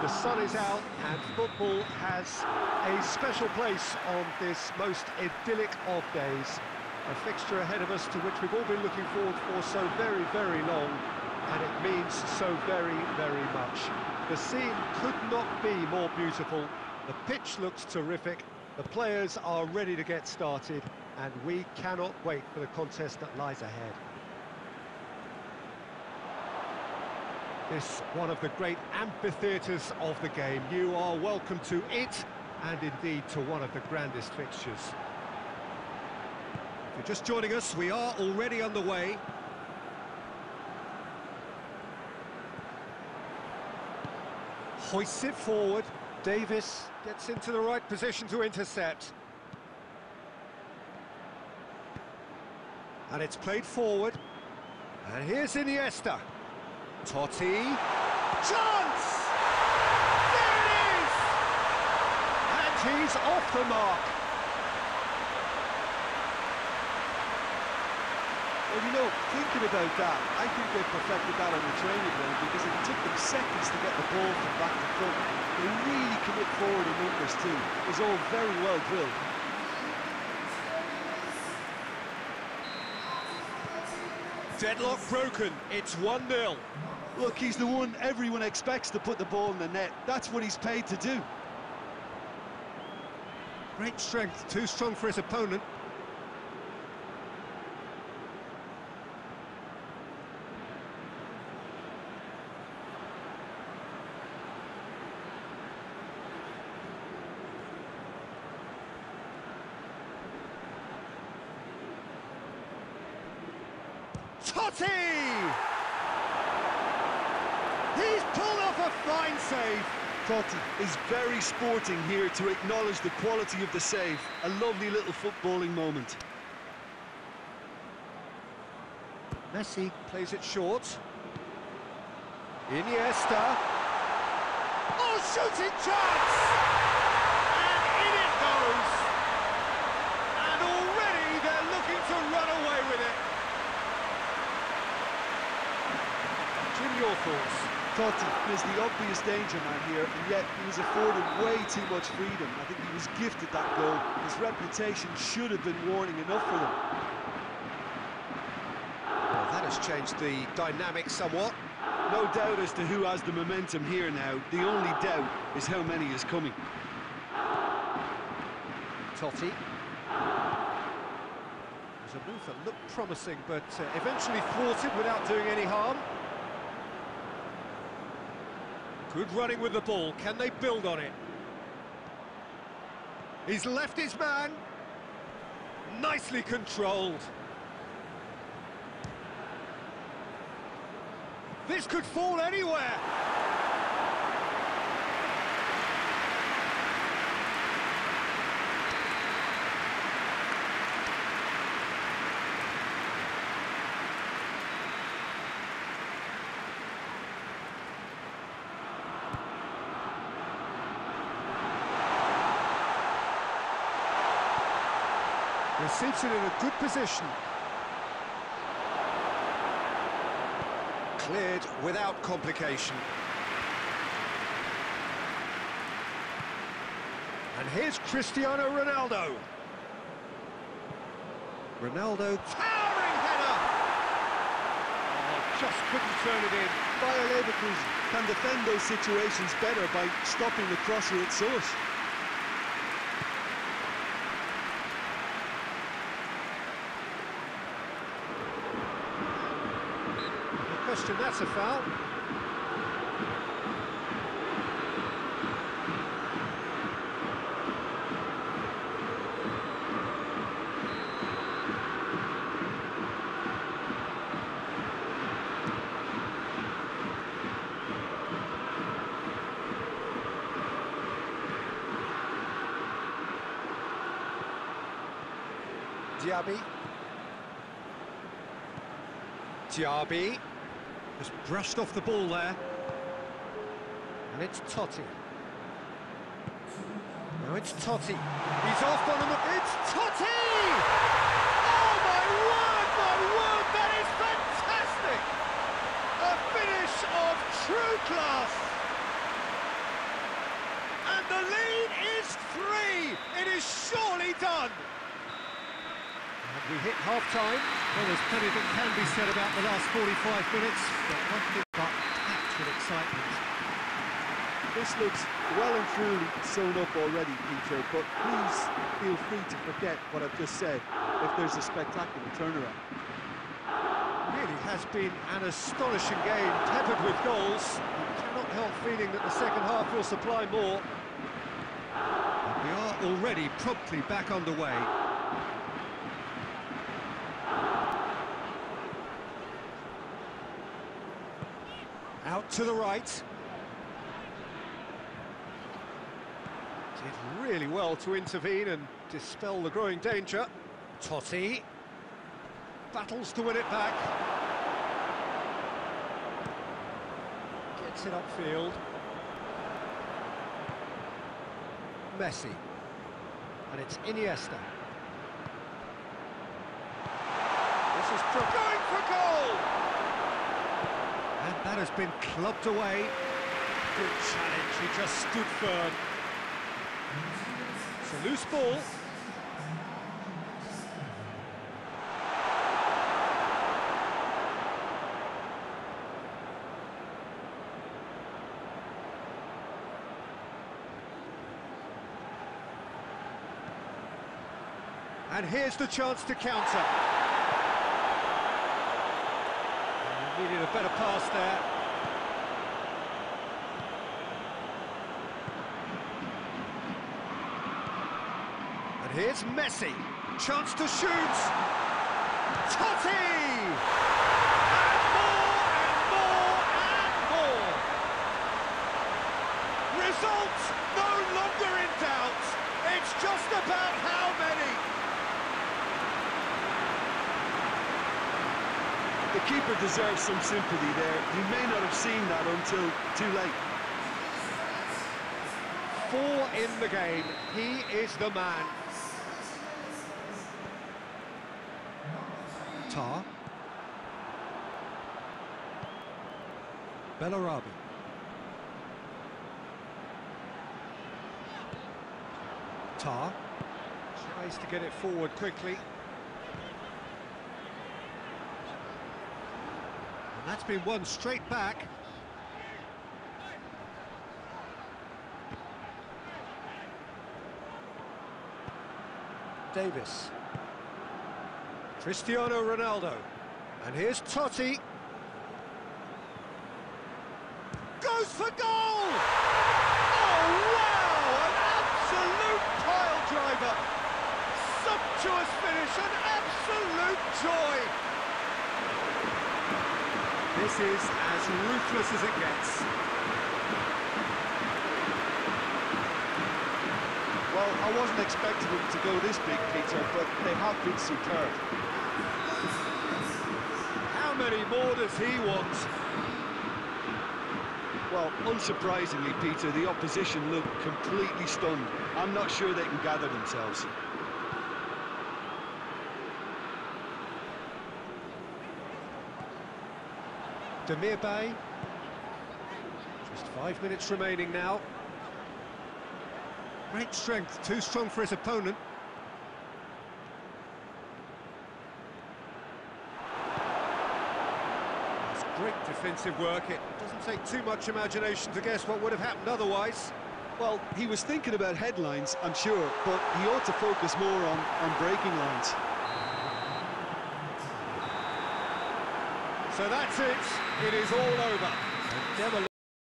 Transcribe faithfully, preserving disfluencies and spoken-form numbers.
The sun is out and football has a special place on this most idyllic of days. A fixture ahead of us to which we've all been looking forward for so very, very long, and it means so very, very much. The scene could not be more beautiful. The pitch looks terrific, the players are ready to get started, and we cannot wait for the contest that lies ahead. This one of the great amphitheatres of the game. You are welcome to it, and indeed to one of the grandest fixtures. If you're just joining us, we are already underway. Hoists it forward. Davis gets into the right position to intercept. And it's played forward. And here's Iniesta. Totti. Chance! There it is! And he's off the mark. Well, you know, thinking about that, I think they perfected that on the training ground because it took them seconds to get the ball from back to front. They really commit forward in numbers too. It was all very well drilled. Deadlock broken, it's one nil. Look, he's the one everyone expects to put the ball in the net. That's what he's paid to do. Great strength, too strong for his opponent. Totti! He's pulled off a fine save. Totti is very sporting here to acknowledge the quality of the save. A lovely little footballing moment. Messi plays it short. Iniesta. Oh, shooting chance! And in it goes! And already they're looking to run away with it. Jim, your thoughts? Totti is the obvious danger man here, and yet he was afforded way too much freedom. I think he was gifted that goal. His reputation should have been warning enough for them. Well, that has changed the dynamic somewhat. No doubt as to who has the momentum here now. The only doubt is how many is coming. Totti. It was a move that looked promising, but uh, eventually thwarted without doing any harm. Good running with the ball. Can they build on it? He's left his man. Nicely controlled. This could fall anywhere. Receives it in a good position. Cleared without complication. And here's Cristiano Ronaldo. Ronaldo, towering header! Oh, just couldn't turn it in. Bayer Leverkusen can defend those situations better by stopping the crosser at source. Question, that's a foul. Diaby. Diaby. Just brushed off the ball there. And it's Totti. Now it's Totti. He's off on him. It's Totti! Oh, my word, my word, that is fantastic! A finish of true class! The lead is three! It is surely done! And we hit half-time. Well, there's plenty that can be said about the last forty-five minutes, but nothing but packed with excitement. This looks well and truly sewn up already, Peter, but please feel free to forget what I've just said if there's a spectacular turnaround. Really has been an astonishing game, peppered with goals. You cannot help feeling that the second half will supply more. And we are already promptly back underway. Out to the right. Did really well to intervene and dispel the growing danger. Totti battles to win it back. Gets it upfield. Messi. And it's Iniesta. This is going for goal! And that has been clubbed away. Good challenge, he just stood firm. It's a loose ball. And here's the chance to counter. And needed a better pass there. And here's Messi. Chance to shoot. Totti! And more, and more, and more. Result no longer in doubt. It's just about how many. The keeper deserves some sympathy there. You may not have seen that until too late. Four in the game. He is the man. Tar. Bellarabi. Tar. Tries to get it forward quickly. And that's been won straight back. Davis. Cristiano Ronaldo. And here's Totti. Goes for goal! Oh, wow! An absolute pile driver. Sumptuous finish, an absolute joy. This is as ruthless as it gets. Well, I wasn't expecting them to go this big, Peter, but they have been superb. How many more does he want? Well, unsurprisingly, Peter, the opposition look completely stunned. I'm not sure they can gather themselves. Demirbay. Just five minutes remaining now. Great strength, too strong for his opponent. That's great defensive work. It doesn't take too much imagination to guess what would have happened otherwise. Well, he was thinking about headlines, I'm sure, but he ought to focus more on, on breaking lines. So that's it. It is all over.